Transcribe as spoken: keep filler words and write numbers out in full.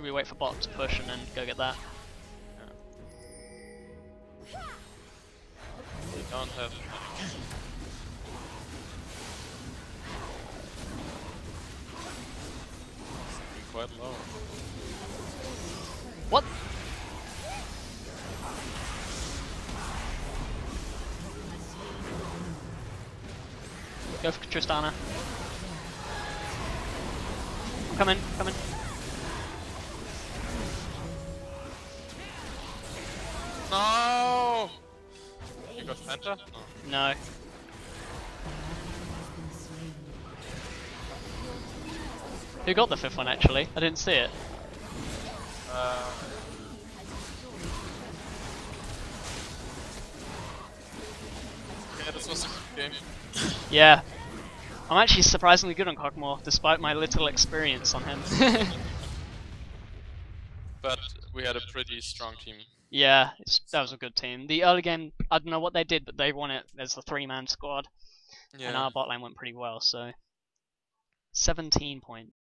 we wait for bot to push and then go get that? We don't have. Quite low. What? Go for Tristana. I'm coming, coming. No! You got Penta? No. No. Who got the fifth one actually? I didn't see it. Uh, yeah, this was a good game. Yeah. I'm actually surprisingly good on Kog Maw, despite my little experience on him. But we had a pretty strong team. Yeah, it's, that was a good team. The early game, I don't know what they did, but they won it as a three-man squad. Yeah. And our bot lane went pretty well, so... seventeen points.